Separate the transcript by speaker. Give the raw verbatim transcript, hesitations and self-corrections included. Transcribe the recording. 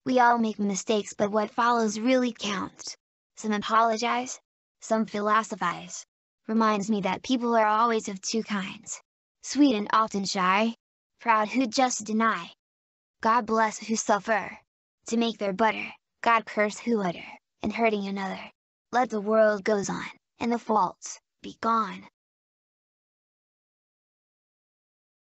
Speaker 1: We all make mistakes, but what follows really counts. Some apologize, some philosophize. Reminds me that people are always of two kinds. Sweet and often shy, proud who just deny. God bless who suffer to make their butter, God curse who utter, and hurting another. Let the world goes on, and the faults be gone.